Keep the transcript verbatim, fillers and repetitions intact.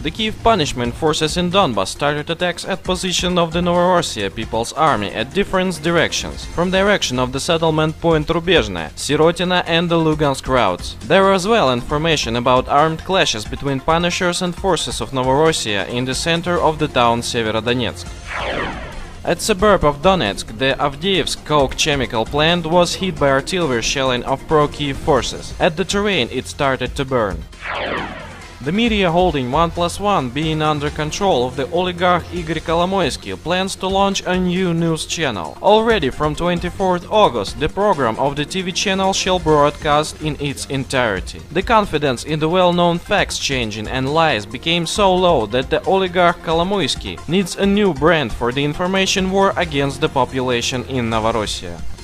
The Kiev Punishment forces in Donbas started attacks at position of the Novorossiya People's Army at different directions, from direction of the settlement point Rubezhne, Sirotina and the Lugansk routes. There was as well information about armed clashes between Punishers and forces of Novorossiya in the center of the town Severodonetsk. At suburb of Donetsk, the Avdiivsk coke chemical plant was hit by artillery shelling of pro-Kiev forces. At the terrain it started to burn. The media holding one plus one, being under control of the oligarch Igor Kolomoisky, plans to launch a new news channel. Already from twenty-fourth August, the program of the T V channel shall broadcast in its entirety. The confidence in the well-known facts changing and lies became so low that the oligarch Kolomoisky needs a new brand for the information war against the population in Novorossiya.